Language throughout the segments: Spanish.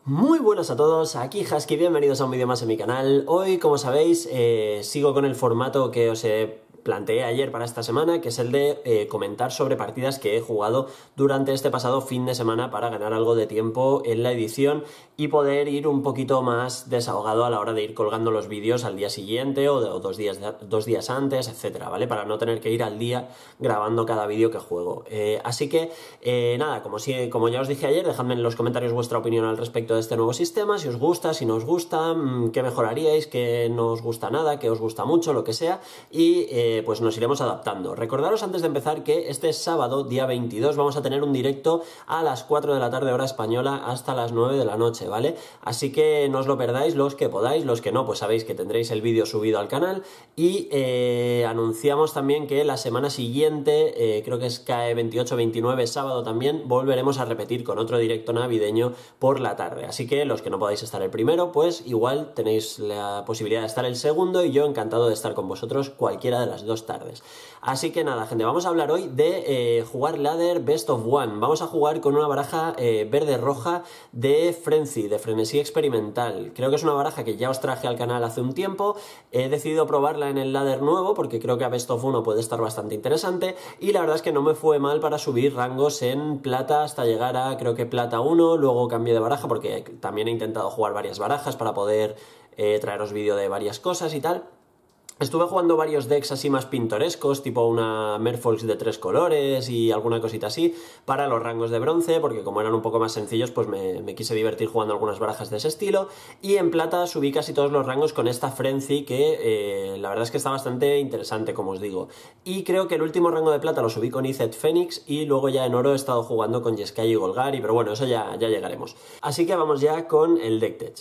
Muy buenas a todos, aquí Husky, bienvenidos a un vídeo más en mi canal. Hoy, como sabéis, sigo con el formato que os planteé ayer para esta semana, que es el de comentar sobre partidas que he jugado durante este pasado fin de semana para ganar algo de tiempo en la edición y poder ir un poquito más desahogado a la hora de ir colgando los vídeos al día siguiente o dos días antes, etcétera, ¿vale? Para no tener que ir al día grabando cada vídeo que juego. Así que, nada, como ya os dije ayer, dejadme en los comentarios vuestra opinión al respecto de este nuevo sistema, si os gusta, si no os gusta, qué mejoraríais, qué no os gusta nada, qué os gusta mucho, lo que sea, y pues nos iremos adaptando. Recordaros antes de empezar que este sábado, día 22, vamos a tener un directo a las 4 de la tarde hora española hasta las 9 de la noche, ¿vale? Así que no os lo perdáis los que podáis, los que no, pues sabéis que tendréis el vídeo subido al canal y anunciamos también que la semana siguiente, creo que cae 28-29, sábado también, volveremos a repetir con otro directo navideño por la tarde. Así que los que no podáis estar el primero, pues igual tenéis la posibilidad de estar el segundo y yo encantado de estar con vosotros cualquiera de las dos tardes. Así que nada, gente, vamos a hablar hoy de jugar Ladder Best of One. Vamos a jugar con una baraja verde-roja de Frenzy, de frenesí experimental. Creo que es una baraja que ya os traje al canal hace un tiempo. He decidido probarla en el Ladder nuevo porque creo que a Best of 1 puede estar bastante interesante y la verdad es que no me fue mal para subir rangos en plata hasta llegar a, creo que plata 1, luego cambié de baraja porque también he intentado jugar varias barajas para poder traeros vídeo de varias cosas y tal. Estuve jugando varios decks así más pintorescos, tipo una Merfolk de 3 colores y alguna cosita así, para los rangos de bronce, porque como eran un poco más sencillos, pues me quise divertir jugando algunas barajas de ese estilo. Y en plata subí casi todos los rangos con esta Frenzy, que la verdad es que está bastante interesante, como os digo. Y creo que el último rango de plata lo subí con Izzet Phoenix, y luego ya en oro he estado jugando con Jeskai y Golgari, pero bueno, eso ya llegaremos. Así que vamos ya con el deck tech.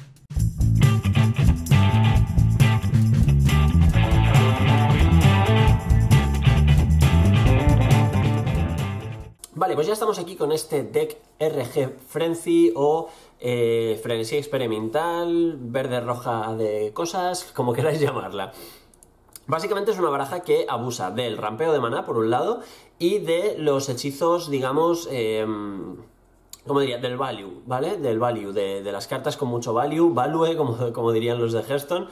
Vale, pues ya estamos aquí con este deck RG Frenzy o frenesí experimental, verde-roja de cosas, como queráis llamarla. Básicamente es una baraja que abusa del rampeo de maná, por un lado, y de los hechizos, digamos, ¿cómo diría? Del value, ¿vale? Del value, de las cartas con mucho value, como dirían los de Hearthstone.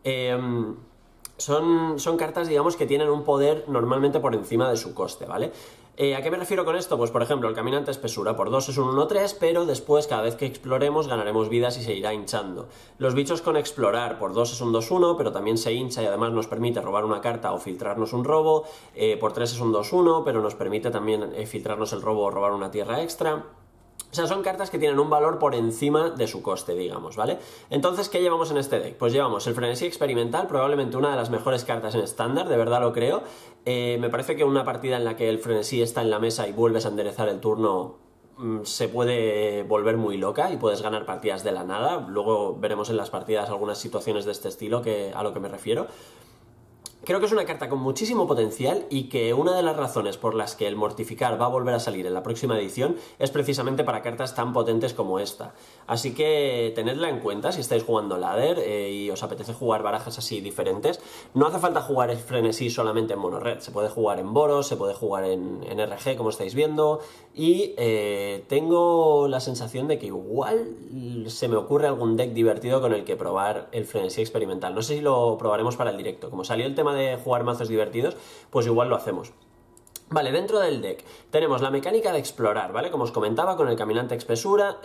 Son cartas, digamos, que tienen un poder normalmente por encima de su coste, ¿vale? ¿A qué me refiero con esto? Pues, por ejemplo, el Caminante Espesura por 2 es un 1-3, pero después, cada vez que exploremos, ganaremos vidas y se irá hinchando. Los bichos con Explorar por 2 es un 2-1, pero también se hincha y además nos permite robar una carta o filtrarnos un robo. Por 3 es un 2-1, pero nos permite también filtrarnos el robo o robar una tierra extra. O sea, son cartas que tienen un valor por encima de su coste, digamos, ¿vale? Entonces, ¿qué llevamos en este deck? Pues llevamos el frenesí experimental, probablemente una de las mejores cartas en estándar, de verdad lo creo. Me parece que una partida en la que el frenesí está en la mesa y vuelves a enderezar el turno se puede volver muy loca y puedes ganar partidas de la nada. Luego veremos en las partidas algunas situaciones de este estilo a lo que me refiero. Creo que es una carta con muchísimo potencial y que una de las razones por las que el Mortificar va a volver a salir en la próxima edición es precisamente para cartas tan potentes como esta. Así que tenedla en cuenta si estáis jugando Ladder y os apetece jugar barajas así diferentes. No hace falta jugar el frenesí solamente en mono red, se puede jugar en Boros, se puede jugar en RG como estáis viendo y tengo la sensación de que igual se me ocurre algún deck divertido con el que probar el frenesí experimental. No sé si lo probaremos para el directo, como salió el tema de jugar mazos divertidos, pues igual lo hacemos. Vale, dentro del deck tenemos la mecánica de explorar, ¿vale? Como os comentaba, con el Caminante Espesura,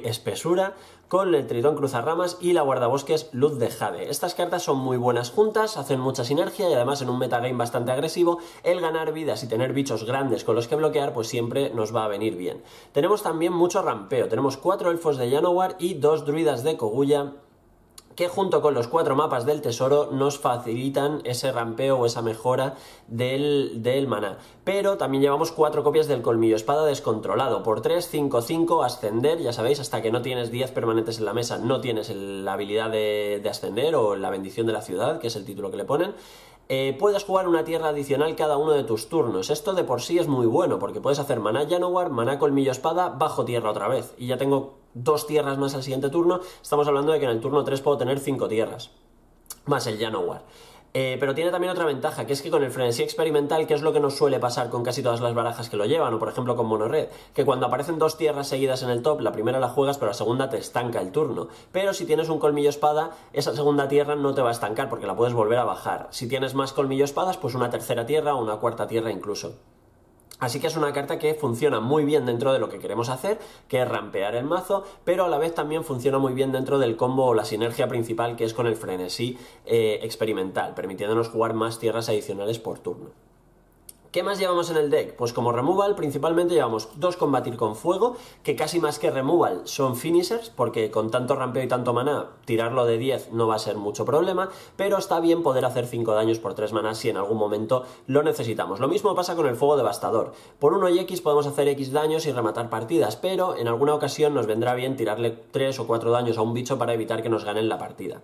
con el Tritón Cruzarramas y la Guardabosques Luz de Jade. Estas cartas son muy buenas juntas, hacen mucha sinergia y además en un metagame bastante agresivo, el ganar vidas y tener bichos grandes con los que bloquear, pues siempre nos va a venir bien. Tenemos también mucho rampeo, tenemos 4 elfos de Llanowar y 2 druidas de Koguya, que junto con los 4 mapas del tesoro nos facilitan ese rampeo o esa mejora del maná. Pero también llevamos 4 copias del Colmillo Espada descontrolado. Por 3, 5-5, ascender, ya sabéis, hasta que no tienes 10 permanentes en la mesa, no tienes la habilidad de ascender o la bendición de la ciudad, que es el título que le ponen. Puedes jugar una tierra adicional cada uno de tus turnos. Esto de por sí es muy bueno, porque puedes hacer maná Llanowar, maná Colmillo Espada, bajo tierra otra vez. Y ya tengo 2 tierras más al siguiente turno. Estamos hablando de que en el turno 3 puedo tener 5 tierras. Más el Llanowar. Pero tiene también otra ventaja, que es que con el frenesí experimental, que es lo que nos suele pasar con casi todas las barajas que lo llevan, o por ejemplo con Mono Red, que cuando aparecen dos tierras seguidas en el top, la primera la juegas, pero la segunda te estanca el turno. Pero si tienes un colmillo espada, esa segunda tierra no te va a estancar, porque la puedes volver a bajar. Si tienes más colmillo espadas, pues una tercera tierra o una cuarta tierra incluso. Así que es una carta que funciona muy bien dentro de lo que queremos hacer, que es rampear el mazo, pero a la vez también funciona muy bien dentro del combo o la sinergia principal, que es con el frenesí experimental, permitiéndonos jugar más tierras adicionales por turno. ¿Qué más llevamos en el deck? Pues como removal principalmente llevamos 2 combatir con fuego, que casi más que removal son finishers, porque con tanto rampeo y tanto maná, tirarlo de 10 no va a ser mucho problema, pero está bien poder hacer 5 daños por 3 manás si en algún momento lo necesitamos. Lo mismo pasa con el fuego devastador. Por 1 y X podemos hacer X daños y rematar partidas, pero en alguna ocasión nos vendrá bien tirarle 3 o 4 daños a un bicho para evitar que nos ganen la partida.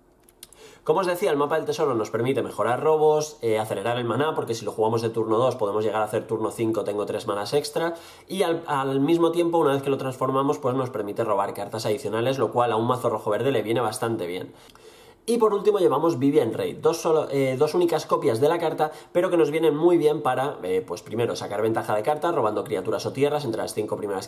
Como os decía, el mapa del tesoro nos permite mejorar robos, acelerar el maná, porque si lo jugamos de turno 2 podemos llegar a hacer turno 5, tengo 3 manás extra, y al mismo tiempo, una vez que lo transformamos, pues nos permite robar cartas adicionales, lo cual a un mazo rojo-verde le viene bastante bien. Y por último llevamos Vivien Raid, dos únicas copias de la carta, pero que nos vienen muy bien para, pues primero, sacar ventaja de carta, robando criaturas o tierras entre las 4 primeras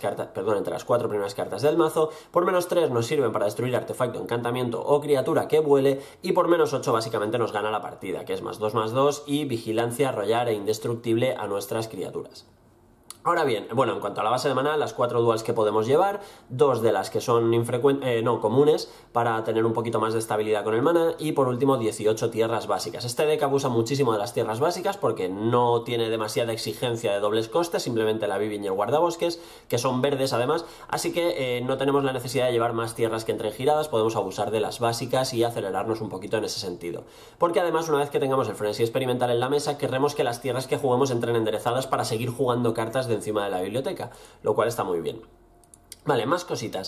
cartas del mazo. Por -3 nos sirven para destruir artefacto, encantamiento o criatura que vuele, y por -8 básicamente nos gana la partida, que es +2/+2 y vigilancia, arrollar e indestructible a nuestras criaturas. Ahora bien, bueno, en cuanto a la base de maná, las 4 duals que podemos llevar, 2 de las que son comunes, para tener un poquito más de estabilidad con el maná, y por último 18 tierras básicas. Este deck abusa muchísimo de las tierras básicas porque no tiene demasiada exigencia de dobles costes, simplemente la Vivien y el guardabosques, que son verdes además, así que no tenemos la necesidad de llevar más tierras que entren giradas, podemos abusar de las básicas y acelerarnos un poquito en ese sentido. Porque además, una vez que tengamos el frenesí experimental en la mesa, querremos que las tierras que juguemos entren enderezadas para seguir jugando cartas de encima de la biblioteca, lo cual está muy bien. Vale, más cositas.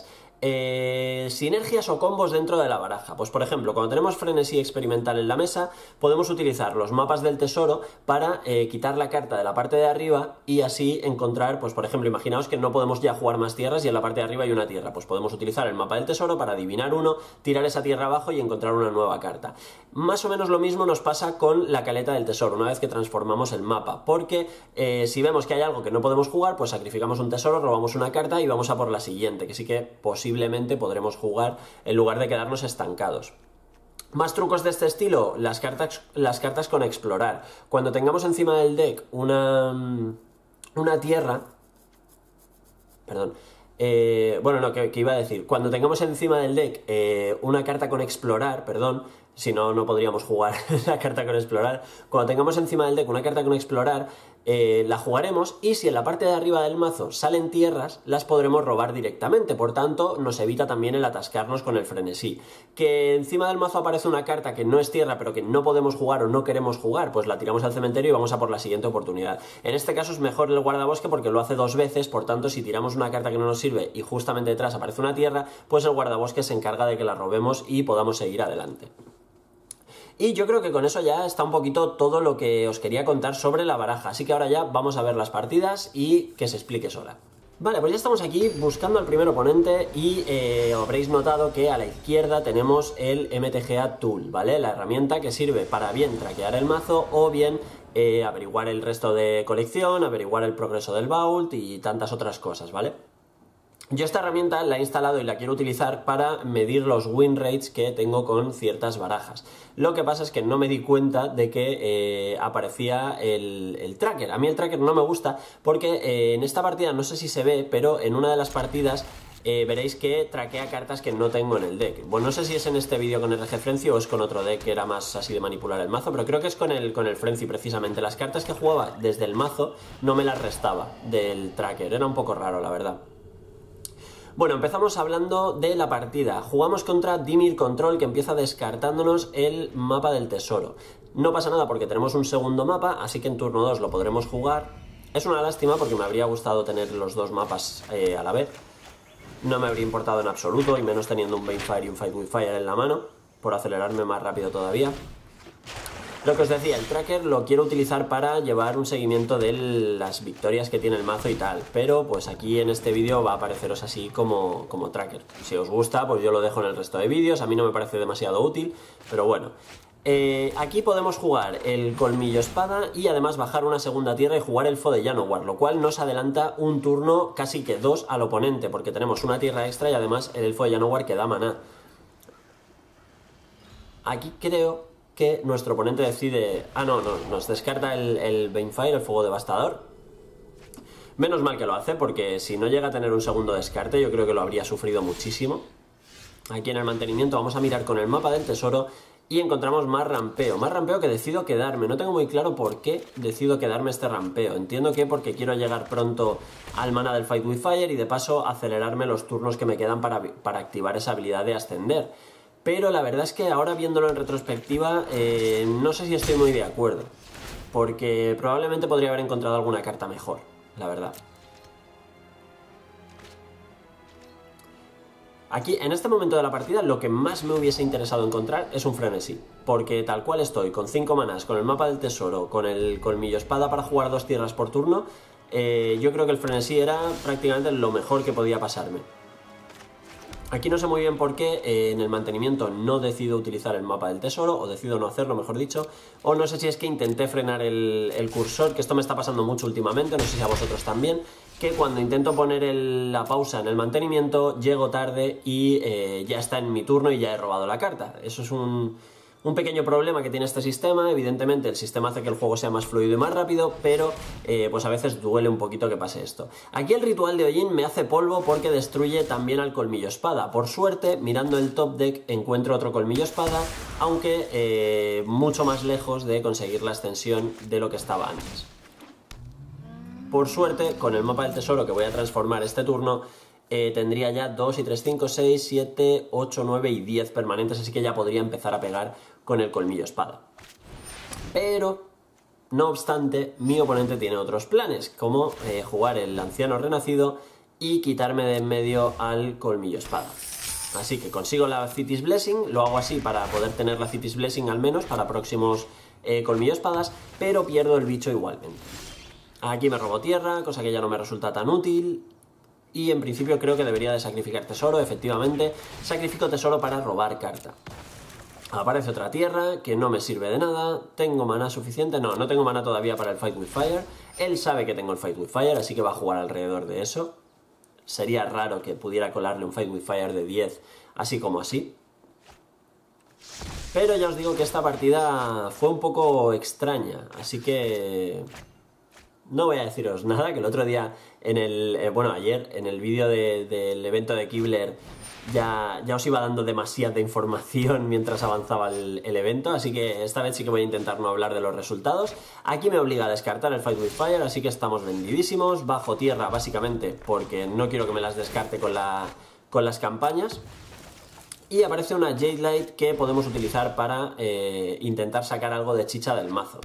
Sinergias o combos dentro de la baraja. Pues por ejemplo, cuando tenemos frenesí experimental en la mesa, podemos utilizar los mapas del tesoro para quitar la carta de la parte de arriba y así encontrar, pues por ejemplo, imaginaos que no podemos ya jugar más tierras y en la parte de arriba hay una tierra, pues podemos utilizar el mapa del tesoro para adivinar uno, tirar esa tierra abajo y encontrar una nueva carta. Más o menos lo mismo nos pasa con la caleta del tesoro, una vez que transformamos el mapa, porque si vemos que hay algo que no podemos jugar, pues sacrificamos un tesoro, robamos una carta y vamos a por la siguiente, que sí que posiblemente podremos jugar en lugar de quedarnos estancados. Más trucos de este estilo, las cartas con explorar. Cuando tengamos encima del deck una tierra... Perdón. ¿Qué iba a decir? Cuando tengamos encima del deck una carta con explorar, si no, no podríamos jugar la carta con explorar. Cuando tengamos encima del deck una carta con explorar, la jugaremos y si en la parte de arriba del mazo salen tierras, las podremos robar directamente. Por tanto, nos evita también el atascarnos con el frenesí. Que encima del mazo aparece una carta que no es tierra, pero que no podemos jugar o no queremos jugar, pues la tiramos al cementerio y vamos a por la siguiente oportunidad. En este caso es mejor el guardabosque porque lo hace 2 veces, por tanto, si tiramos una carta que no nos sirve y justamente detrás aparece una tierra, pues el guardabosque se encarga de que la robemos y podamos seguir adelante. Y yo creo que con eso ya está un poquito todo lo que os quería contar sobre la baraja, así que ahora ya vamos a ver las partidas y que se explique sola. Vale, pues ya estamos aquí buscando al primer oponente y habréis notado que a la izquierda tenemos el MTGA Tool, ¿vale? La herramienta que sirve para bien traquear el mazo o bien averiguar el resto de colección, averiguar el progreso del Vault y tantas otras cosas, ¿vale? Yo esta herramienta la he instalado y la quiero utilizar para medir los win rates que tengo con ciertas barajas. Lo que pasa es que no me di cuenta de que aparecía el tracker. A mí el tracker no me gusta porque en esta partida no sé si se ve, pero en una de las partidas veréis que traquea cartas que no tengo en el deck. Bueno, no sé si es en este vídeo con RG Frenzy o es con otro deck que era más así de manipular el mazo, pero creo que es con el Frenzy precisamente. Las cartas que jugaba desde el mazo no me las restaba del tracker. Era un poco raro, la verdad. Bueno, empezamos hablando de la partida. Jugamos contra Dimir Control, que empieza descartándonos el mapa del tesoro. No pasa nada porque tenemos un segundo mapa, así que en turno 2 lo podremos jugar. Es una lástima porque me habría gustado tener los 2 mapas a la vez. No me habría importado en absoluto, y menos teniendo un Banefire y un Fight with Fire en la mano, por acelerarme más rápido todavía. Lo que os decía, el tracker lo quiero utilizar para llevar un seguimiento de las victorias que tiene el mazo y tal, pero pues aquí en este vídeo va a apareceros así como tracker. Si os gusta, pues yo lo dejo en el resto de vídeos, a mí no me parece demasiado útil, pero bueno. Aquí podemos jugar el colmillo espada y además bajar una segunda tierra y jugar elfo de Llanowar, lo cual nos adelanta un turno, casi que 2 al oponente, porque tenemos una tierra extra y además el elfo de Llanowar que da maná. Aquí creo que nuestro oponente decide... Ah, no, nos descarta el Banefire, el fuego devastador. Menos mal que lo hace, porque si no llega a tener un segundo descarte, yo creo que lo habría sufrido muchísimo. Aquí en el mantenimiento vamos a mirar con el mapa del tesoro y encontramos más rampeo que decido quedarme. No tengo muy claro por qué decido quedarme este rampeo. Entiendo que porque quiero llegar pronto al mana del Fight with Fire y de paso acelerarme los turnos que me quedan para activar esa habilidad de ascender. Pero la verdad es que ahora viéndolo en retrospectiva, no sé si estoy muy de acuerdo. Porque probablemente podría haber encontrado alguna carta mejor, la verdad. Aquí, en este momento de la partida, lo que más me hubiese interesado encontrar es un frenesí, porque tal cual estoy, con 5 manás, con el mapa del tesoro, con el colmillo espada para jugar 2 tierras por turno, yo creo que el frenesí era prácticamente lo mejor que podía pasarme. Aquí no sé muy bien por qué en el mantenimiento no decido utilizar el mapa del tesoro, o decido no hacerlo, mejor dicho, o no sé si es que intenté frenar el cursor, que esto me está pasando mucho últimamente, no sé si a vosotros también, que cuando intento poner la pausa en el mantenimiento, llego tarde y ya está en mi turno y ya he robado la carta. Eso es un pequeño problema que tiene este sistema. Evidentemente el sistema hace que el juego sea más fluido y más rápido, pero pues a veces duele un poquito que pase esto. Aquí el ritual de Hollín me hace polvo porque destruye también al colmillo espada. Por suerte, mirando el top deck encuentro otro colmillo espada, aunque mucho más lejos de conseguir la extensión de lo que estaba antes. Por suerte, con el mapa del tesoro que voy a transformar este turno, tendría ya 2 y 3, 5, 6, 7, 8, 9 y 10 permanentes, así que ya podría empezar a pegar con el colmillo espada. Pero, no obstante, mi oponente tiene otros planes, como jugar el anciano renacido y quitarme de en medio al colmillo espada. Así que consigo la City's Blessing, lo hago así para poder tener la City's Blessing al menos para próximos colmillo espadas, pero pierdo el bicho igualmente. Aquí me robo tierra, cosa que ya no me resulta tan útil. Y en principio creo que debería de sacrificar tesoro, efectivamente. Sacrifico tesoro para robar carta. Aparece otra tierra que no me sirve de nada. ¿Tengo maná suficiente? No, no tengo maná todavía para el Fight with Fire. Él sabe que tengo el Fight with Fire, así que va a jugar alrededor de eso. Sería raro que pudiera colarle un Fight with Fire de 10, así como así. Pero ya os digo que esta partida fue un poco extraña, así que... no voy a deciros nada, que el otro día, ayer, en el vídeo del evento de Kibler, ya os iba dando demasiada información mientras avanzaba el evento, así que esta vez sí que voy a intentar no hablar de los resultados. Aquí me obliga a descartar el Fight with Fire, así que estamos vendidísimos. Bajo tierra, básicamente, porque no quiero que me las descarte con las campañas. Y aparece una Jade Light que podemos utilizar para intentar sacar algo de chicha del mazo.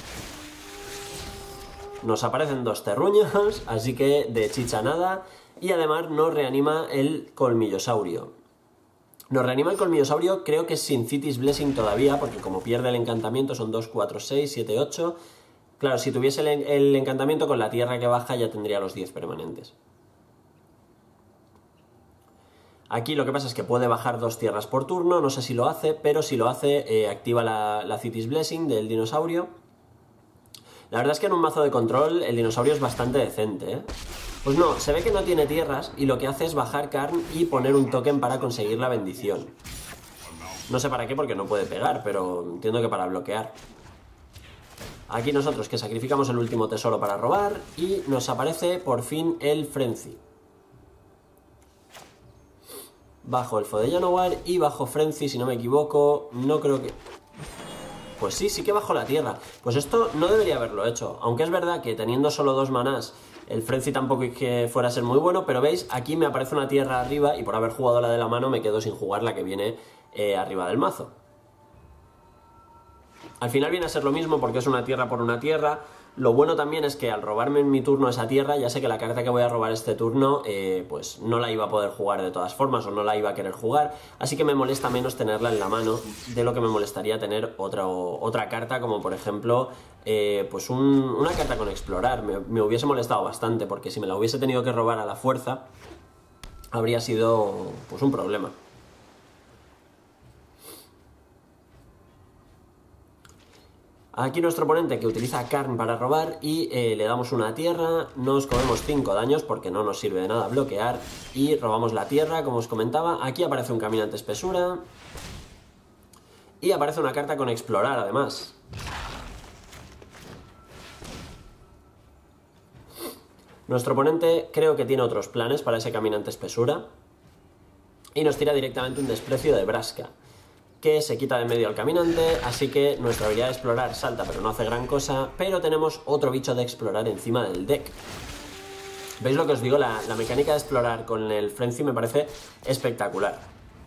Nos aparecen 2 terruños, así que de chicha nada. Y además nos reanima el colmillosaurio. Nos reanima el colmillosaurio, creo que es sin City's Blessing todavía, porque como pierde el encantamiento son 2, 4, 6, 7, 8. Claro, si tuviese el encantamiento con la tierra que baja ya tendría los 10 permanentes. Aquí lo que pasa es que puede bajar 2 tierras por turno, no sé si lo hace, pero si lo hace activa la City's Blessing del dinosaurio. La verdad es que en un mazo de control el dinosaurio es bastante decente, ¿eh? Pues no, se ve que no tiene tierras y lo que hace es bajar Karn y poner un token para conseguir la bendición. No sé para qué porque no puede pegar, pero entiendo que para bloquear. Aquí nosotros que sacrificamos el último tesoro para robar y nos aparece por fin el Frenzy. Bajo Elfo de Llanowar y bajo Frenzy, si no me equivoco, no creo que... Pues sí que bajo la tierra. Pues esto no debería haberlo hecho. Aunque es verdad que teniendo solo 2 manás, el Frenzy tampoco es que fuera a ser muy bueno, pero veis, aquí me aparece una tierra arriba y por haber jugado la de la mano me quedo sin jugar la que viene arriba del mazo. Al final viene a ser lo mismo porque es una tierra por una tierra. Lo bueno también es que al robarme en mi turno esa tierra, ya sé que la carta que voy a robar este turno, pues no la iba a poder jugar de todas formas o no la iba a querer jugar, así que me molesta menos tenerla en la mano de lo que me molestaría tener otra carta, como por ejemplo, pues una carta con explorar. Me hubiese molestado bastante, porque si me la hubiese tenido que robar a la fuerza, habría sido pues un problema. Aquí nuestro oponente que utiliza Karn para robar y le damos una tierra, nos comemos 5 daños porque no nos sirve de nada bloquear y robamos la tierra, como os comentaba. Aquí aparece un caminante espesura y aparece una carta con explorar además. Nuestro oponente creo que tiene otros planes para ese caminante espesura y nos tira directamente un desprecio de Braska, que se quita de en medio al caminante, así que nuestra habilidad de explorar salta pero no hace gran cosa, pero tenemos otro bicho de explorar encima del deck. ¿Veis lo que os digo? La mecánica de explorar con el Frenzy me parece espectacular.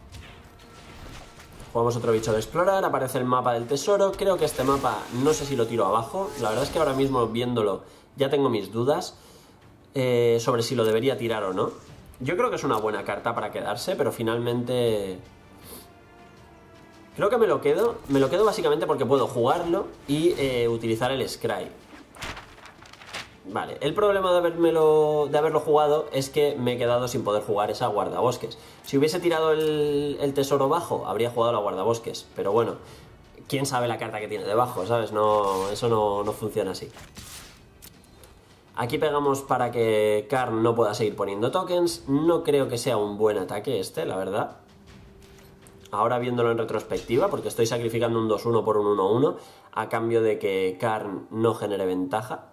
Jugamos otro bicho de explorar, aparece el mapa del tesoro, creo que este mapa no sé si lo tiro abajo, la verdad es que ahora mismo viéndolo ya tengo mis dudas sobre si lo debería tirar o no. Yo creo que es una buena carta para quedarse, pero finalmente creo que me lo quedo básicamente porque puedo jugarlo y utilizar el Scry. Vale, el problema de haberlo jugado es que me he quedado sin poder jugar esa guardabosques. Si hubiese tirado el tesoro bajo, habría jugado la guardabosques, pero bueno, quién sabe la carta que tiene debajo, ¿sabes? No, eso no funciona así. Aquí pegamos para que Karn no pueda seguir poniendo tokens. No creo que sea un buen ataque este, la verdad. Ahora viéndolo en retrospectiva, porque estoy sacrificando un 2-1 por un 1-1 a cambio de que Karn no genere ventaja.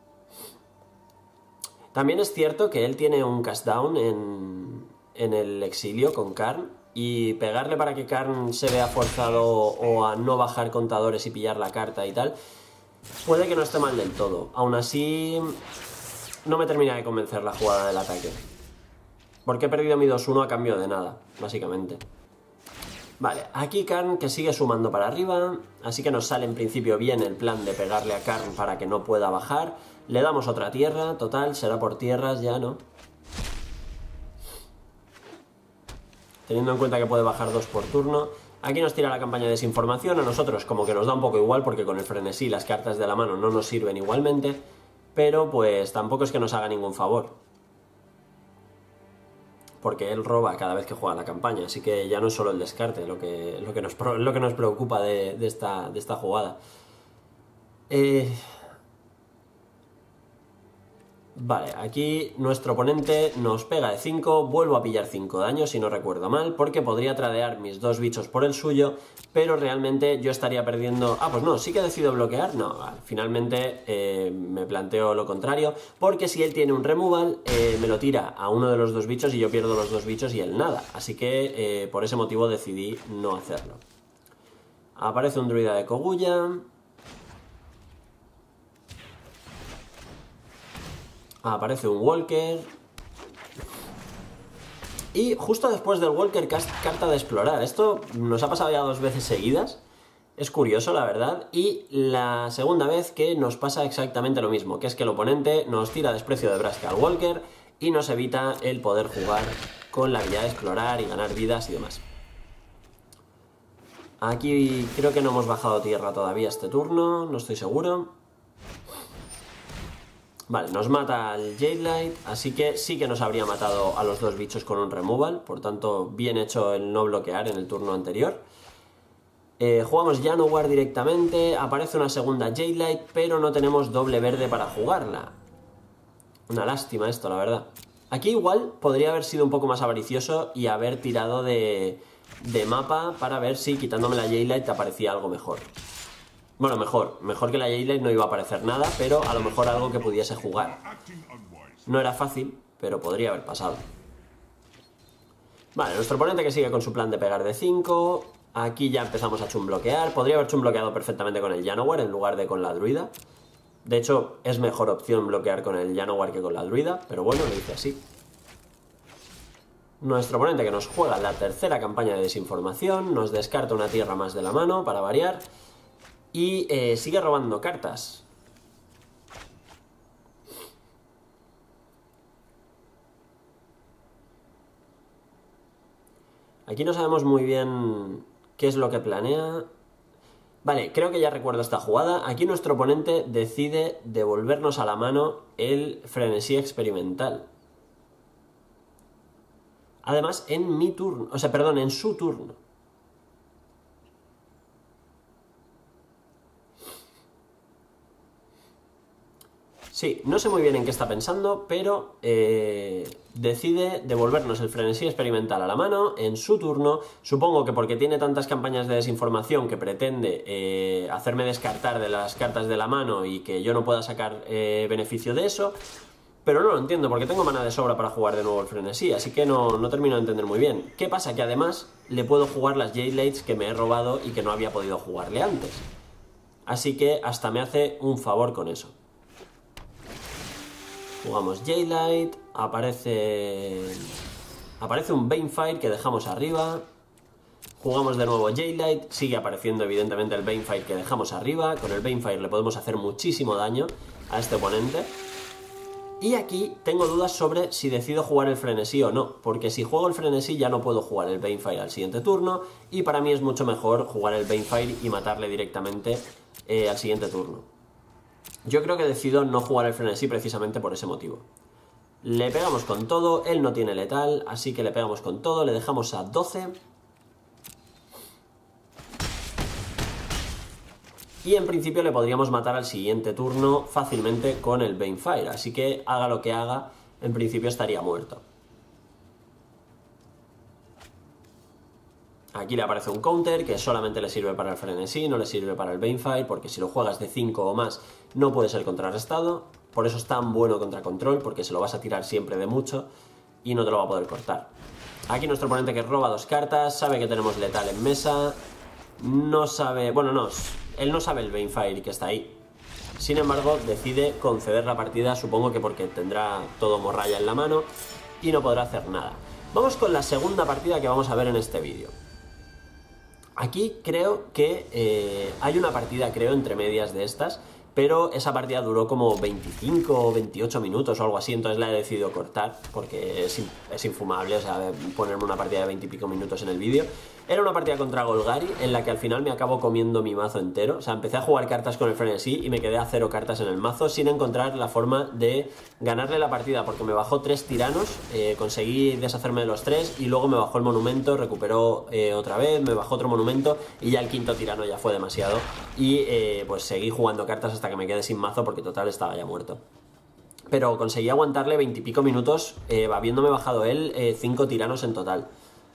También es cierto que él tiene un cast down en el exilio con Karn, y pegarle para que Karn se vea forzado o a no bajar contadores y pillar la carta y tal, puede que no esté mal del todo. Aún así, no me termina de convencer la jugada del ataque, porque he perdido mi 2-1 a cambio de nada, básicamente. Vale, aquí Karn que sigue sumando para arriba, así que nos sale en principio bien el plan de pegarle a Karn para que no pueda bajar. Le damos otra tierra, total, será por tierras ya, ¿no? Teniendo en cuenta que puede bajar 2 por turno. Aquí nos tira la campaña de desinformación, a nosotros como que nos da un poco igual porque con el frenesí las cartas de la mano no nos sirven igualmente, pero pues tampoco es que nos haga ningún favor, porque él roba cada vez que juega la campaña, así que ya no es solo el descarte lo que nos preocupa de esta jugada. Vale, aquí nuestro oponente nos pega de 5, vuelvo a pillar 5 daños si no recuerdo mal, porque podría tradear mis 2 bichos por el suyo, pero realmente yo estaría perdiendo... Ah, pues no, sí que decido bloquear, no, vale, finalmente me planteo lo contrario, porque si él tiene un removal, me lo tira a uno de los 2 bichos y yo pierdo los 2 bichos y él nada, así que por ese motivo decidí no hacerlo. Aparece un druida de Koguya. Aparece un Walker. Y justo después del Walker, carta de explorar. Esto nos ha pasado ya 2 veces seguidas. Es curioso, la verdad. Y la segunda vez que nos pasa exactamente lo mismo, que es que el oponente nos tira desprecio de Braska al Walker y nos evita el poder jugar con la habilidad de explorar y ganar vidas y demás. Aquí creo que no hemos bajado tierra todavía este turno, no estoy seguro. Vale, nos mata el Jadelight, así que sí que nos habría matado a los 2 bichos con un removal, por tanto, bien hecho el no bloquear en el turno anterior. Jugamos Llanowar directamente, aparece una segunda Jadelight, pero no tenemos doble verde para jugarla. Una lástima esto, la verdad. Aquí igual podría haber sido un poco más avaricioso y haber tirado de mapa para ver si quitándome la Jadelight aparecía algo mejor. Bueno, mejor que la Jadelight no iba a aparecer nada, pero a lo mejor algo que pudiese jugar. No era fácil, pero podría haber pasado. Vale, nuestro oponente que sigue con su plan de pegar de 5. Aquí ya empezamos a chumbloquear. Podría haber chumbloqueado perfectamente con el Llanowar en lugar de con la druida. De hecho, es mejor opción bloquear con el Llanowar que con la druida, pero bueno, lo hice así. Nuestro oponente que nos juega la tercera campaña de desinformación, nos descarta una tierra más de la mano para variar. Y sigue robando cartas. Aquí no sabemos muy bien qué es lo que planea. Vale, creo que ya recuerdo esta jugada. Aquí nuestro oponente decide devolvernos a la mano el frenesí experimental. Además, en mi turno. O sea, perdón, en su turno. Sí, no sé muy bien en qué está pensando, pero decide devolvernos el frenesí experimental a la mano en su turno. Supongo que porque tiene tantas campañas de desinformación que pretende hacerme descartar de las cartas de la mano y que yo no pueda sacar beneficio de eso. Pero no lo entiendo, porque tengo mana de sobra para jugar de nuevo el frenesí, así que no termino de entender muy bien. ¿Qué pasa? Que además le puedo jugar las Jadelights que me he robado y que no había podido jugarle antes. Así que hasta me hace un favor con eso. Jugamos Jadelight, aparece un Banefire que dejamos arriba. Jugamos de nuevo Jadelight, sigue apareciendo evidentemente el Banefire que dejamos arriba. Con el Banefire le podemos hacer muchísimo daño a este oponente. Y aquí tengo dudas sobre si decido jugar el frenesí o no, porque si juego el frenesí ya no puedo jugar el Banefire al siguiente turno, y para mí es mucho mejor jugar el Banefire y matarle directamente al siguiente turno. Yo creo que decido no jugar el frenesí precisamente por ese motivo. Le pegamos con todo, él no tiene letal, así que le pegamos con todo, le dejamos a 12. Y en principio le podríamos matar al siguiente turno fácilmente con el Banefire, así que haga lo que haga, en principio estaría muerto. Aquí le aparece un counter que solamente le sirve para el frenesí, no le sirve para el Banefire, porque si lo juegas de 5 o más no puede ser contrarrestado. Por eso es tan bueno contra control, porque se lo vas a tirar siempre de mucho y no te lo va a poder cortar. Aquí nuestro oponente que roba 2 cartas, sabe que tenemos letal en mesa, no sabe... bueno, no, él no sabe el Banefire que está ahí. Sin embargo, decide conceder la partida, supongo que porque tendrá todo morralla en la mano y no podrá hacer nada. Vamos con la segunda partida que vamos a ver en este vídeo. Aquí creo que hay una partida, creo, entre medias de estas, pero esa partida duró como 25 o 28 minutos o algo así, entonces la he decidido cortar porque es infumable, o sea, ponerme una partida de 20 y pico minutos en el vídeo. Era una partida contra Golgari en la que al final me acabo comiendo mi mazo entero, o sea, empecé a jugar cartas con el frenesí y me quedé a 0 cartas en el mazo sin encontrar la forma de ganarle la partida porque me bajó 3 tiranos, conseguí deshacerme de los 3 y luego me bajó el monumento, recuperó otra vez, me bajó otro monumento y ya el quinto tirano ya fue demasiado y pues seguí jugando cartas hasta que me quedé sin mazo porque total estaba ya muerto. Pero conseguí aguantarle 20 y pico minutos habiéndome bajado él 5 tiranos en total.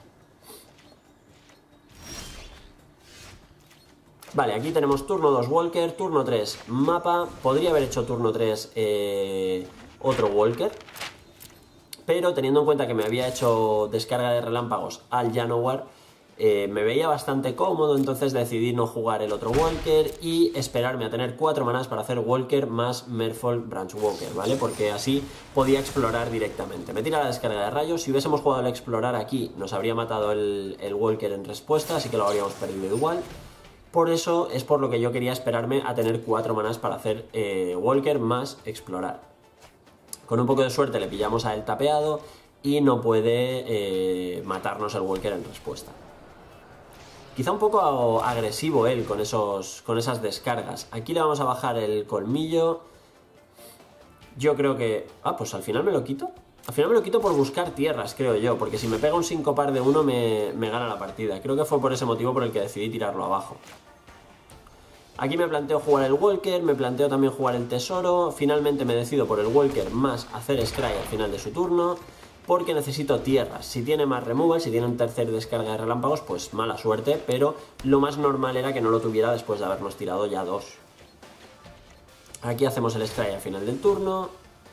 Vale, aquí tenemos turno 2 Walker, turno 3 mapa, podría haber hecho turno 3 otro Walker, pero teniendo en cuenta que me había hecho descarga de relámpagos al Llanowar, me veía bastante cómodo, entonces decidí no jugar el otro Walker y esperarme a tener 4 manás para hacer Walker más Merfolk Branchwalker, ¿vale? Porque así podía explorar directamente. Me tira la descarga de rayos, si hubiésemos jugado el explorar aquí nos habría matado el Walker en respuesta, así que lo habríamos perdido igual. Por eso es por lo que yo quería esperarme a tener 4 manás para hacer Walker más explorar. Con un poco de suerte le pillamos a él tapeado y no puede matarnos el Walker en respuesta. Quizá un poco agresivo él con esas descargas. Aquí le vamos a bajar el colmillo. Yo creo que... ah, pues al final me lo quito. Al final me lo quito por buscar tierras, creo yo, porque si me pega un sincopar de 1 me gana la partida. Creo que fue por ese motivo por el que decidí tirarlo abajo. Aquí me planteo jugar el Walker, me planteo también jugar el Tesoro. Finalmente me decido por el Walker más hacer Scry al final de su turno, porque necesito tierras. Si tiene más removal, si tiene un tercer descarga de relámpagos, pues mala suerte, pero lo más normal era que no lo tuviera después de habernos tirado ya 2. Aquí hacemos el Scry al final del turno.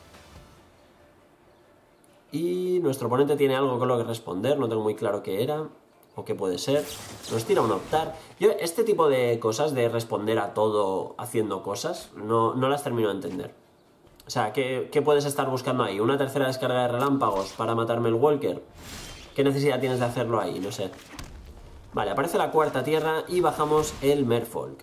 Y nuestro oponente tiene algo con lo que responder, no tengo muy claro qué era o qué puede ser. Nos tira un optar. Yo este tipo de cosas, de responder a todo haciendo cosas, no las termino de entender. O sea, ¿qué puedes estar buscando ahí? ¿Una tercera descarga de relámpagos para matarme el Walker? ¿Qué necesidad tienes de hacerlo ahí? No sé. Vale, aparece la cuarta tierra y bajamos el Merfolk.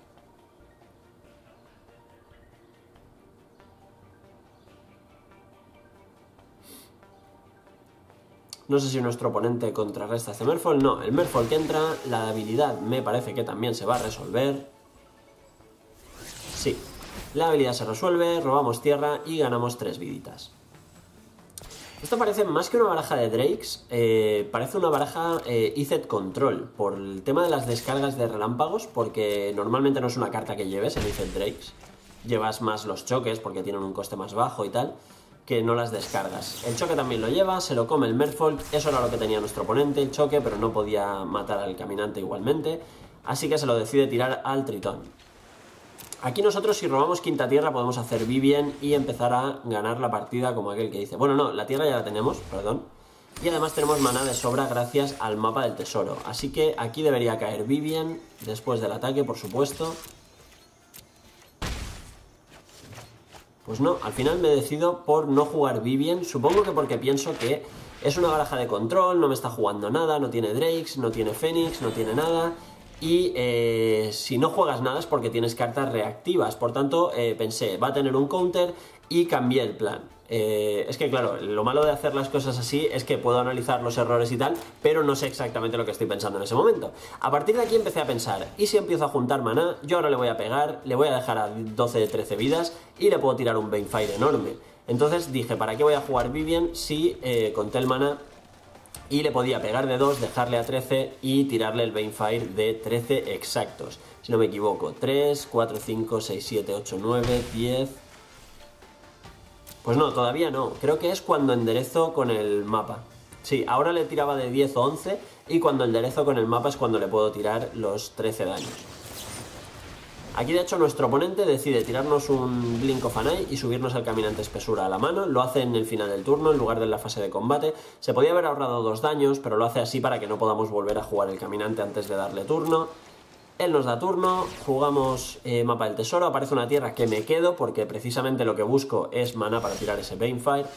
No sé si nuestro oponente contrarresta este Merfolk. No, el Merfolk entra, la habilidad me parece que también se va a resolver. Sí, la habilidad se resuelve, robamos tierra y ganamos 3 viditas. Esto parece más que una baraja de Drakes, parece una baraja Izzet Control, por el tema de las descargas de relámpagos, porque normalmente no es una carta que lleves en Izzet Drakes. llevas más los choques porque tienen un coste más bajo y tal, que no las descargas. El choque también lo lleva, se lo come el Merfolk, eso era lo que tenía nuestro oponente, el choque, pero no podía matar al caminante igualmente, así que se lo decide tirar al Tritón. Aquí nosotros, si robamos quinta tierra, podemos hacer Vivien y empezar a ganar la partida como aquel que dice. Bueno, no, la tierra ya la tenemos, perdón. Y además tenemos maná de sobra gracias al mapa del tesoro. Así que aquí debería caer Vivien, después del ataque, por supuesto. Pues no, al final me decido por no jugar Vivien, supongo que porque pienso que es una baraja de control, no me está jugando nada, no tiene Drakes, no tiene Fénix, no tiene nada, y si no juegas nada es porque tienes cartas reactivas, por tanto pensé, va a tener un counter y cambié el plan. Es que claro, lo malo de hacer las cosas así es que puedo analizar los errores y tal, pero no sé exactamente lo que estoy pensando en ese momento. A partir de aquí empecé a pensar, ¿y si empiezo a juntar maná? Yo ahora le voy a pegar, le voy a dejar a 12-13 vidas y le puedo tirar un Banefire enorme. Entonces dije, ¿para qué voy a jugar Vivien si conté el maná y le podía pegar de 2, dejarle a 13 y tirarle el Banefire de 13 exactos? Si no me equivoco, 3, 4, 5, 6, 7, 8, 9, 10... Pues no, todavía no. Creo que es cuando enderezo con el mapa. Sí, ahora le tiraba de 10 o 11 y cuando enderezo con el mapa es cuando le puedo tirar los 13 daños. Aquí de hecho nuestro oponente decide tirarnos un Blink of an Eye y subirnos al caminante espesura a la mano. Lo hace en el final del turno en lugar de en la fase de combate. Se podía haber ahorrado 2 daños, pero lo hace así para que no podamos volver a jugar el caminante antes de darle turno. Él nos da turno, jugamos mapa del tesoro, aparece una tierra que me quedo porque precisamente lo que busco es maná para tirar ese Banefire.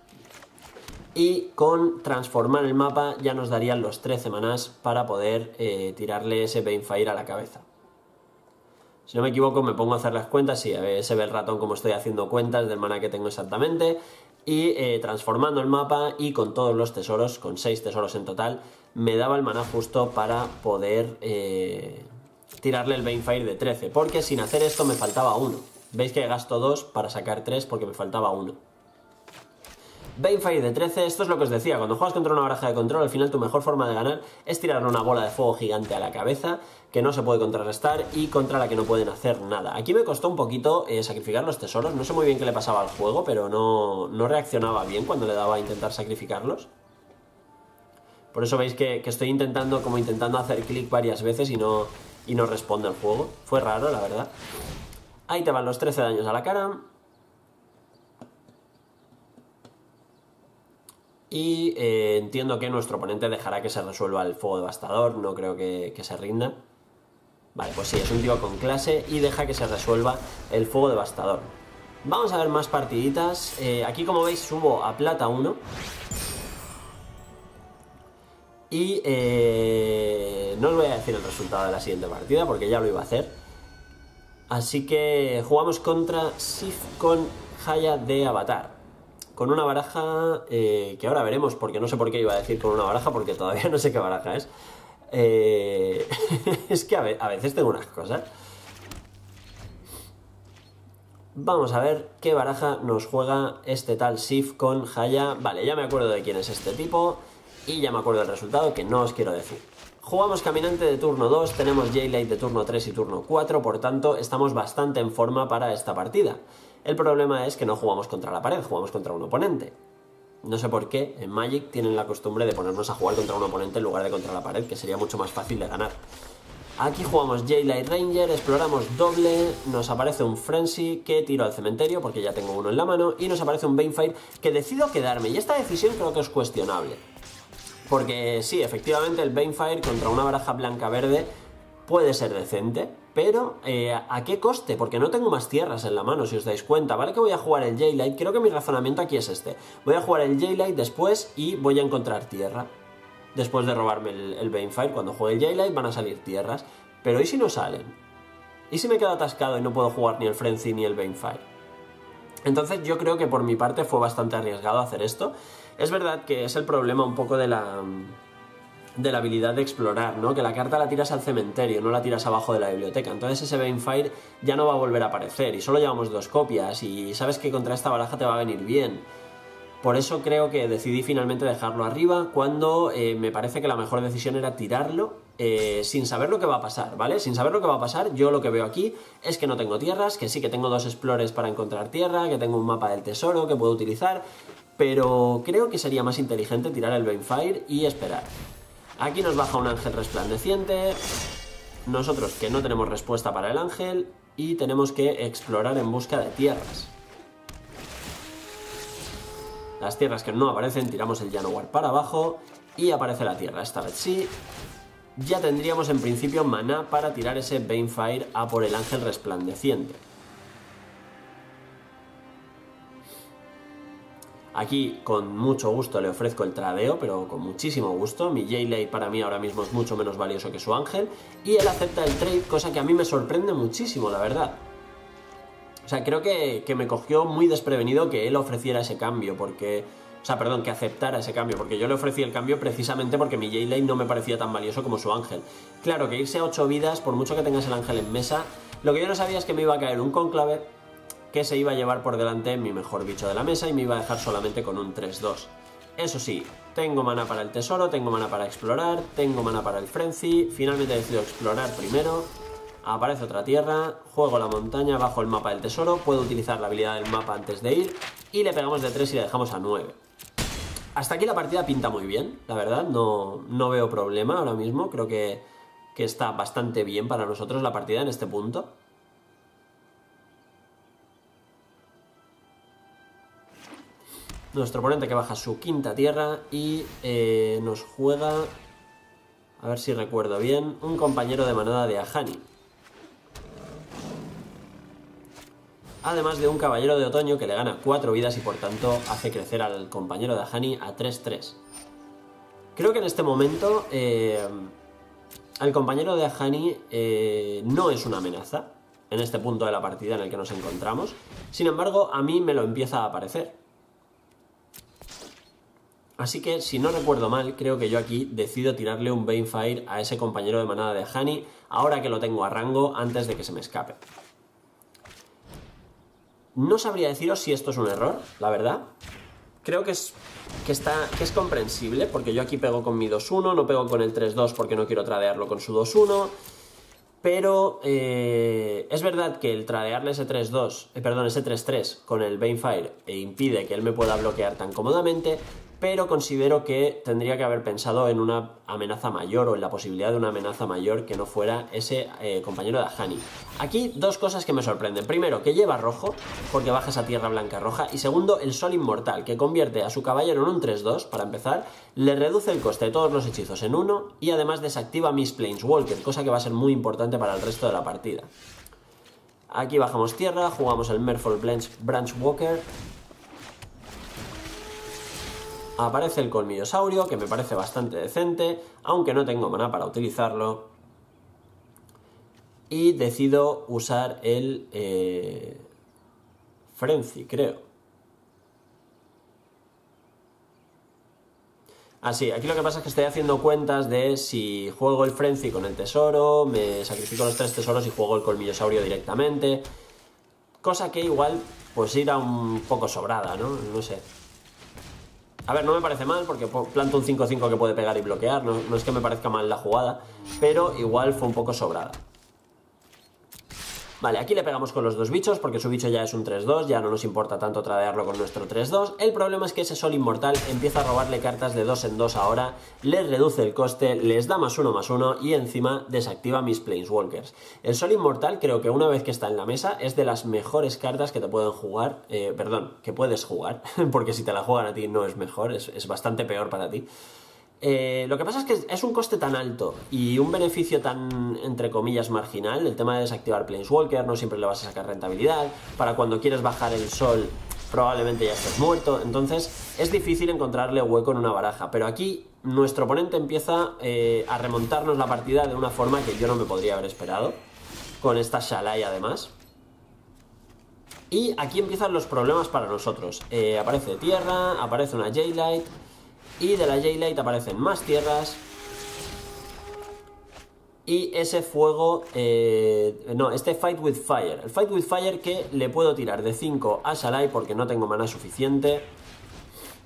Y con transformar el mapa ya nos darían los 13 manás para poder tirarle ese Banefire a la cabeza. Si no me equivoco me pongo a hacer las cuentas, sí, se ve el ratón como estoy haciendo cuentas del maná que tengo exactamente. Y transformando el mapa y con todos los tesoros, con 6 tesoros en total, me daba el maná justo para poder... tirarle el Banefire de 13, porque sin hacer esto me faltaba 1. Veis que gasto 2 para sacar 3 porque me faltaba 1. Banefire de 13, esto es lo que os decía, cuando juegas contra una baraja de control, al final tu mejor forma de ganar es tirarle una bola de fuego gigante a la cabeza, que no se puede contrarrestar y contra la que no pueden hacer nada. Aquí me costó un poquito sacrificar los tesoros, no sé muy bien qué le pasaba al juego, pero no reaccionaba bien cuando le daba a intentar sacrificarlos. Por eso veis que estoy intentando hacer clic varias veces y no responde el juego. Fue raro, la verdad. Ahí te van los 13 daños a la cara. Y entiendo que nuestro oponente dejará que se resuelva el fuego devastador. No creo que se rinda. Vale, pues sí, es un tío con clase y deja que se resuelva el fuego devastador. Vamos a ver más partiditas. Aquí, como veis, subo a plata 1. Y no os voy a decir el resultado de la siguiente partida porque ya lo iba a hacer. Así que jugamos contra Sif con Haya de Avatar. Con una baraja que ahora veremos, porque no sé por qué iba a decir con una baraja, porque todavía no sé qué baraja es. Es que a veces tengo unas cosas. Vamos a ver qué baraja nos juega este tal Sif con Haya. Vale, ya me acuerdo de quién es este tipo. Y ya me acuerdo del resultado, que no os quiero decir. Jugamos caminante de turno 2, tenemos Jaylight de turno 3 y turno 4, por tanto estamos bastante en forma para esta partida. El problema es que no jugamos contra la pared, jugamos contra un oponente. No sé por qué en Magic tienen la costumbre de ponernos a jugar contra un oponente en lugar de contra la pared, que sería mucho más fácil de ganar. Aquí jugamos Jaylight Ranger, exploramos doble, nos aparece un Frenzy que tiro al cementerio porque ya tengo uno en la mano y nos aparece un Banefire que decido quedarme, y esta decisión creo que es cuestionable. Porque sí, efectivamente el Banefire contra una baraja blanca-verde puede ser decente, pero ¿a qué coste? Porque no tengo más tierras en la mano, si os dais cuenta. Vale que voy a jugar el Jaylight, creo que mi razonamiento aquí es este. Voy a jugar el Jaylight después y voy a encontrar tierra. Después de robarme el Banefire, cuando juegue el Jaylight van a salir tierras. Pero ¿y si no salen? ¿Y si me quedo atascado y no puedo jugar ni el Frenzy ni el Banefire? Entonces yo creo que por mi parte fue bastante arriesgado hacer esto. Es verdad que es el problema un poco de la habilidad de explorar, ¿no? Que la carta la tiras al cementerio, no la tiras abajo de la biblioteca. Entonces ese Banefire ya no va a volver a aparecer y solo llevamos 2 copias y sabes que contra esta baraja te va a venir bien. Por eso creo que decidí finalmente dejarlo arriba, cuando me parece que la mejor decisión era tirarlo sin saber lo que va a pasar, ¿vale? Sin saber lo que va a pasar, yo lo que veo aquí es que no tengo tierras, que sí que tengo 2 explores para encontrar tierra, que tengo un mapa del tesoro que puedo utilizar, pero creo que sería más inteligente tirar el Banefire y esperar. Aquí nos baja un ángel resplandeciente, nosotros que no tenemos respuesta para el ángel y tenemos que explorar en busca de tierras. Las tierras que no aparecen, tiramos el Llanowar para abajo y aparece la tierra, esta vez sí. Ya tendríamos en principio maná para tirar ese Banefire a por el ángel resplandeciente. Aquí con mucho gusto le ofrezco el tradeo, pero con muchísimo gusto. Mi J-Late para mí ahora mismo es mucho menos valioso que su ángel. Y él acepta el trade, cosa que a mí me sorprende muchísimo, la verdad. O sea, creo que me cogió muy desprevenido que él ofreciera ese cambio, porque... O sea, perdón, que aceptara ese cambio, porque yo le ofrecí el cambio precisamente porque mi J-Lane no me parecía tan valioso como su ángel. Claro, que irse a 8 vidas, por mucho que tengas el ángel en mesa, lo que yo no sabía es que me iba a caer un conclave que se iba a llevar por delante mi mejor bicho de la mesa y me iba a dejar solamente con un 3-2. Eso sí, tengo mana para el tesoro, tengo mana para explorar, tengo mana para el frenzy, finalmente decido explorar primero. Aparece otra tierra, juego la montaña, bajo el mapa del tesoro, puedo utilizar la habilidad del mapa antes de ir y le pegamos de 3 y le dejamos a 9. Hasta aquí la partida pinta muy bien, la verdad, no veo problema ahora mismo, creo que está bastante bien para nosotros la partida en este punto. Nuestro oponente que baja su quinta tierra y nos juega, a ver si recuerdo bien, un compañero de manada de Ahani. Además de un caballero de otoño que le gana 4 vidas y por tanto hace crecer al compañero de Ahani a 3-3. Creo que en este momento el compañero de Ahani no es una amenaza en este punto de la partida en el que nos encontramos. Sin embargo, a mí me lo empieza a parecer. Así que, si no recuerdo mal, creo que yo aquí decido tirarle un Banefire a ese compañero de manada de Ahani ahora que lo tengo a rango antes de que se me escape. No sabría deciros si esto es un error, la verdad. Creo que es comprensible, porque yo aquí pego con mi 2-1, no pego con el 3-2 porque no quiero tradearlo con su 2-1. Pero es verdad que el tradearle ese 3-2, ese 3-3 con el Banefire impide que él me pueda bloquear tan cómodamente, pero considero que tendría que haber pensado en una amenaza mayor o en la posibilidad de una amenaza mayor que no fuera ese compañero de Ahani. Aquí dos cosas que me sorprenden. Primero, que lleva rojo, porque baja esa tierra blanca roja. Y segundo, el sol inmortal, que convierte a su caballero en un 3-2, para empezar, le reduce el coste de todos los hechizos en 1 y además desactiva Miss Planeswalker, cosa que va a ser muy importante para el resto de la partida. Aquí bajamos tierra, jugamos el Merfolk Branchwalker. Aparece el colmillosaurio, que me parece bastante decente, aunque no tengo maná para utilizarlo. Y decido usar el Frenzy, creo. Así, aquí lo que pasa es que estoy haciendo cuentas de si juego el Frenzy con el tesoro, me sacrifico los 3 tesoros y juego el colmillosaurio directamente. Cosa que igual, pues irá un poco sobrada, ¿no? No sé. A ver, no me parece mal porque planto un 5-5 que puede pegar y bloquear, no es que me parezca mal la jugada, pero igual fue un poco sobrada. Vale, aquí le pegamos con los dos bichos porque su bicho ya es un 3-2, ya no nos importa tanto tradearlo con nuestro 3-2. El problema es que ese sol inmortal empieza a robarle cartas de 2 en 2 ahora, les reduce el coste, les da +1/+1 y encima desactiva mis Planeswalkers. El sol inmortal creo que una vez que está en la mesa es de las mejores cartas que te pueden jugar, que puedes jugar, porque si te la juegan a ti no es mejor, es bastante peor para ti. Lo que pasa es que es un coste tan alto y un beneficio tan, entre comillas, marginal. El tema de desactivar Planeswalker, no siempre le vas a sacar rentabilidad. Para cuando quieres bajar el sol, probablemente ya estés muerto. Entonces es difícil encontrarle hueco en una baraja. Pero aquí nuestro oponente empieza a remontarnos la partida de una forma que yo no me podría haber esperado, con esta Shalai además. Y aquí empiezan los problemas para nosotros. Aparece tierra, aparece una J-Lite. Y de la J-Lite aparecen más tierras. Y ese fuego... este Fight with Fire. El Fight with Fire que le puedo tirar de 5 a Shalai porque no tengo maná suficiente.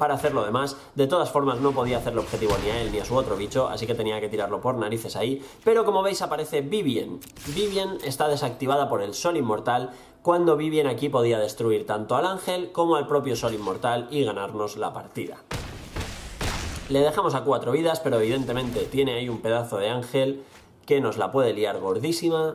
para hacer lo demás. De todas formas no podía hacerle objetivo ni a él ni a su otro bicho, así que tenía que tirarlo por narices ahí. Pero como veis aparece Vivien. Vivien está desactivada por el Sol Inmortal, cuando Vivien aquí podía destruir tanto al ángel como al propio Sol Inmortal y ganarnos la partida. Le dejamos a 4 vidas, pero evidentemente tiene ahí un pedazo de ángel que nos la puede liar gordísima.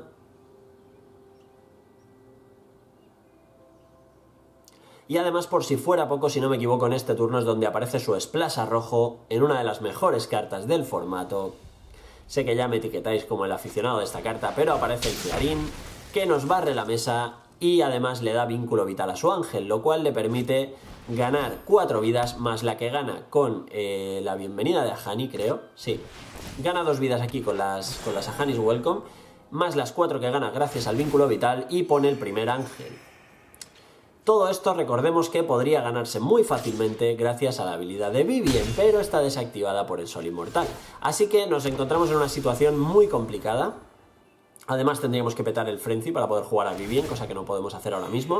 Y además, por si fuera poco, si no me equivoco, en este turno es donde aparece su Splash rojo en una de las mejores cartas del formato. Sé que ya me etiquetáis como el aficionado de esta carta, pero aparece el Clarín, que nos barre la mesa y además le da vínculo vital a su ángel, lo cual le permite ganar 4 vidas más la que gana con la bienvenida de Ahani, creo. Sí, gana 2 vidas aquí con las Ahani's Welcome, más las 4 que gana gracias al vínculo vital y pone el primer ángel. Todo esto recordemos que podría ganarse muy fácilmente gracias a la habilidad de Vivien, pero está desactivada por el Sol Inmortal. Así que nos encontramos en una situación muy complicada. Además tendríamos que petar el Frenzy para poder jugar a Vivien, cosa que no podemos hacer ahora mismo.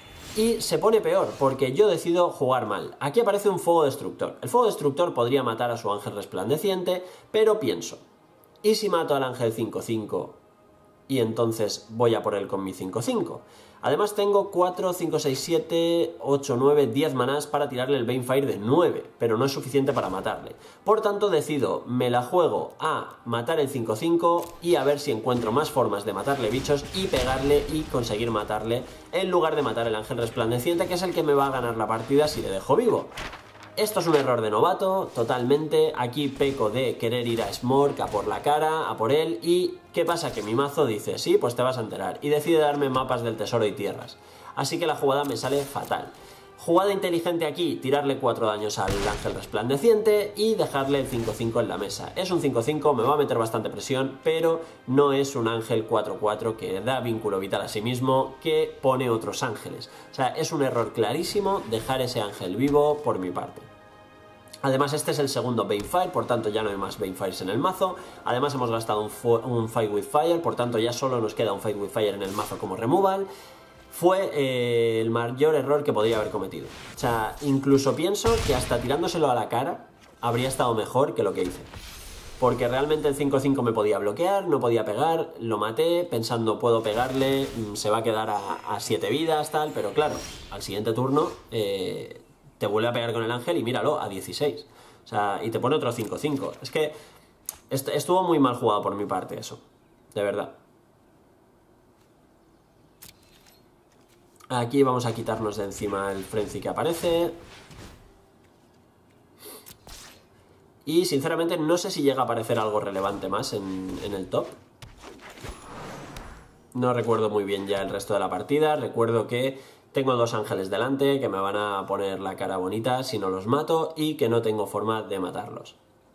Y se pone peor, porque yo decido jugar mal. Aquí aparece un Fuego Destructor. El Fuego Destructor podría matar a su ángel resplandeciente, pero pienso, ¿y si mato al ángel 5-5 y entonces voy a por él con mi 5-5? Además tengo 4, 5, 6, 7, 8, 9, 10 manás para tirarle el Banefire de 9, pero no es suficiente para matarle. Por tanto decido, me la juego a matar el 5-5 y a ver si encuentro más formas de matarle bichos y pegarle y conseguir matarle, en lugar de matar el ángel resplandeciente, que es el que me va a ganar la partida si le dejo vivo. Esto es un error de novato, totalmente. Aquí peco de querer ir a Smork, a por la cara, a por él. ¿Y qué pasa? Que mi mazo dice, sí, pues te vas a enterar. Y decide darme mapas del tesoro y tierras. Así que la jugada me sale fatal. Jugada inteligente aquí, tirarle 4 daños al ángel resplandeciente y dejarle el 5-5 en la mesa. Es un 5-5, me va a meter bastante presión, pero no es un ángel 4-4 que da vínculo vital a sí mismo, que pone otros ángeles. O sea, es un error clarísimo dejar ese ángel vivo por mi parte. Además este es el segundo Banefire, por tanto ya no hay más Banefires en el mazo. Además hemos gastado un Fight with Fire, por tanto ya solo nos queda un Fight with Fire en el mazo como removal. Fue el mayor error que podría haber cometido. O sea, incluso pienso que hasta tirándoselo a la cara habría estado mejor que lo que hice. Porque realmente el 5-5 me podía bloquear, no podía pegar, lo maté pensando puedo pegarle, se va a quedar a 7 vidas, tal, pero claro, al siguiente turno te vuelve a pegar con el ángel y míralo, a 16. O sea, y te pone otro 5-5. Es que estuvo muy mal jugado por mi parte eso, de verdad. Aquí vamos a quitarnos de encima el Frenzy que aparece. Y sinceramente no sé si llega a aparecer algo relevante más en el top. No recuerdo muy bien ya el resto de la partida. Recuerdo que tengo 2 ángeles delante que me van a poner la cara bonita si no los mato y que no tengo forma de matarlos.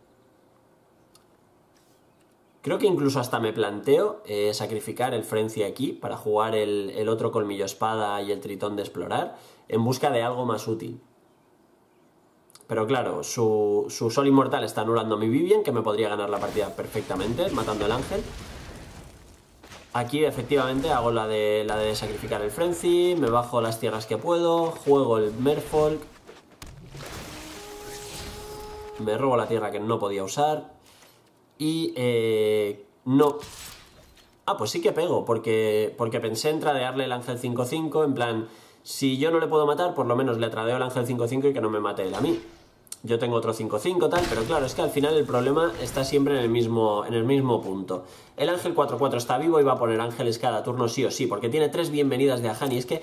Creo que incluso hasta me planteo sacrificar el Frenzy aquí para jugar el otro colmillo espada y el tritón de explorar en busca de algo más útil. Pero claro, su Sol Inmortal está anulando mi Vivien, que me podría ganar la partida perfectamente matando el ángel. Aquí efectivamente hago la de sacrificar el Frenzy, me bajo las tierras que puedo, juego el Merfolk, me robo la tierra que no podía usar y no... Ah, pues sí que pego, porque pensé en tradearle el ángel 5-5, en plan, si yo no le puedo matar, por lo menos le tradeo el ángel 5-5 y que no me mate él a mí. Yo tengo otro 5-5 tal, pero claro, es que al final el problema está siempre en el mismo punto. El ángel 4-4 está vivo y va a poner ángeles cada turno sí o sí, porque tiene 3 bienvenidas de Ahani. Es que,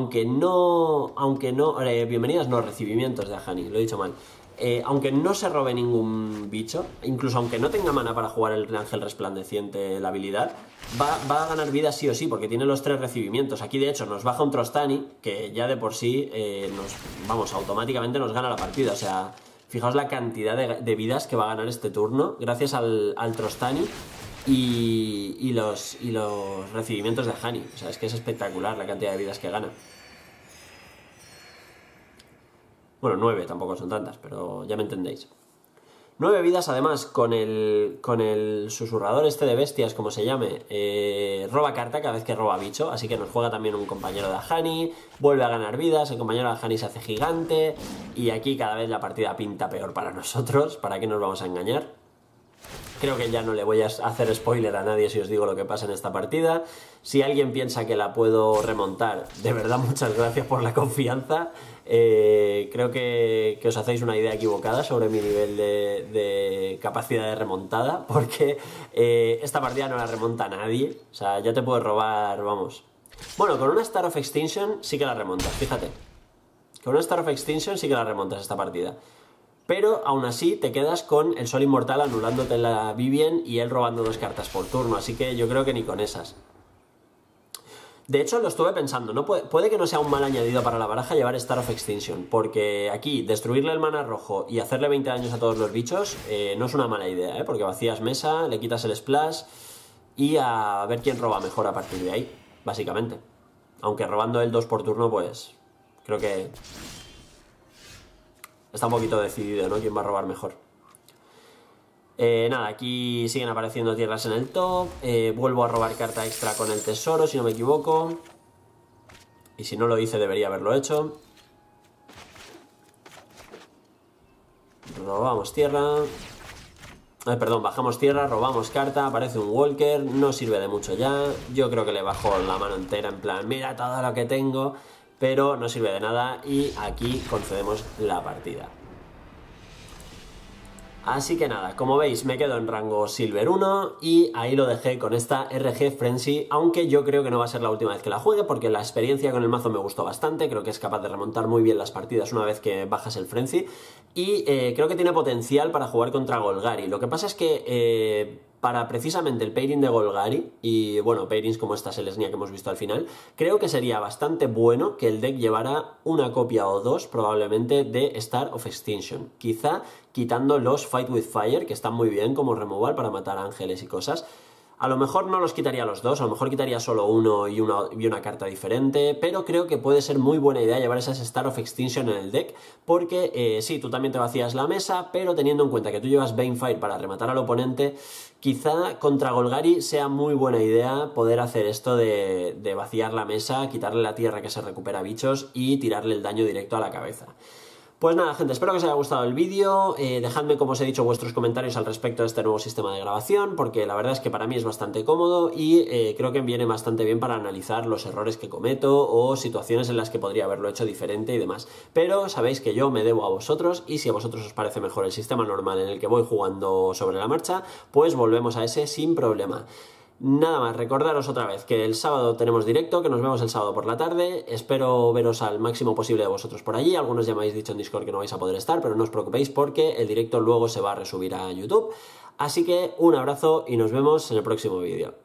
bienvenidas no, recibimientos de Ahani, lo he dicho mal. Aunque no se robe ningún bicho, incluso aunque no tenga mana para jugar el ángel resplandeciente, la habilidad, va a ganar vida sí o sí, porque tiene los 3 recibimientos. Aquí de hecho nos baja un Trostani, que ya de por sí automáticamente nos gana la partida. O sea, fijaos la cantidad de vidas que va a ganar este turno, gracias al Trostani y los recibimientos de Ahani. O sea, es que es espectacular la cantidad de vidas que gana. Bueno, 9 tampoco son tantas, pero ya me entendéis. 9 vidas, además, con el susurrador este de bestias, como se llame, roba carta cada vez que roba bicho, así que nos juega también un compañero de Ahani, vuelve a ganar vidas, el compañero de Ahani se hace gigante, y aquí cada vez la partida pinta peor para nosotros, ¿para qué nos vamos a engañar? Creo que ya no le voy a hacer spoiler a nadie si os digo lo que pasa en esta partida. Si alguien piensa que la puedo remontar, de verdad muchas gracias por la confianza. Creo que os hacéis una idea equivocada sobre mi nivel de capacidad de remontada, porque esta partida no la remonta nadie. O sea, ya te puedes robar, vamos. Bueno, con una Star of Extinction sí que la remontas, fíjate. Con una Star of Extinction sí que la remontas esta partida. Pero aún así te quedas con el Sol Inmortal anulándote la Vivien y él robando 2 cartas por turno, así que yo creo que ni con esas. De hecho, lo estuve pensando, ¿no? Puede que no sea un mal añadido para la baraja llevar Star of Extinction, porque aquí destruirle el mana rojo y hacerle 20 daños a todos los bichos no es una mala idea, ¿eh? Porque vacías mesa, le quitas el splash y a ver quién roba mejor a partir de ahí, básicamente. Aunque robando el 2 por turno, pues creo que está un poquito decidido, ¿no? Quién va a robar mejor. Nada, aquí siguen apareciendo tierras en el top. Vuelvo a robar carta extra con el tesoro, si no me equivoco. Y si no lo hice, debería haberlo hecho. Robamos tierra. Perdón, bajamos tierra, robamos carta, aparece un Walker, no sirve de mucho ya. Yo creo que le bajo la mano entera en plan, mira todo lo que tengo, pero no sirve de nada y aquí concedemos la partida. Así que nada, como veis me quedo en rango Silver 1 y ahí lo dejé con esta RG Frenzy, aunque yo creo que no va a ser la última vez que la juegue porque la experiencia con el mazo me gustó bastante, creo que es capaz de remontar muy bien las partidas una vez que bajas el Frenzy y creo que tiene potencial para jugar contra Golgari. Lo que pasa es que para precisamente el pairing de Golgari y bueno, pairings como esta Selesnya que hemos visto al final, creo que sería bastante bueno que el deck llevara una copia o dos probablemente de Star of Extinction, quizá quitando los Fight with Fire, que están muy bien como removal para matar ángeles y cosas. A lo mejor no los quitaría los dos, a lo mejor quitaría solo uno y una carta diferente, pero creo que puede ser muy buena idea llevar esas Star of Extinction en el deck, porque sí, tú también te vacías la mesa, pero teniendo en cuenta que tú llevas Banefire para rematar al oponente, quizá contra Golgari sea muy buena idea poder hacer esto de vaciar la mesa, quitarle la tierra que se recupera bichos y tirarle el daño directo a la cabeza. Pues nada, gente, espero que os haya gustado el vídeo, dejadme, como os he dicho, vuestros comentarios al respecto de este nuevo sistema de grabación, porque la verdad es que para mí es bastante cómodo y creo que viene bastante bien para analizar los errores que cometo o situaciones en las que podría haberlo hecho diferente y demás. Pero sabéis que yo me debo a vosotros y si a vosotros os parece mejor el sistema normal en el que voy jugando sobre la marcha, pues volvemos a ese sin problema. Nada más, recordaros otra vez que el sábado tenemos directo, que nos vemos el sábado por la tarde, espero veros al máximo posible de vosotros por allí, algunos ya me habéis dicho en Discord que no vais a poder estar, pero no os preocupéis porque el directo luego se va a resubir a YouTube, así que un abrazo y nos vemos en el próximo vídeo.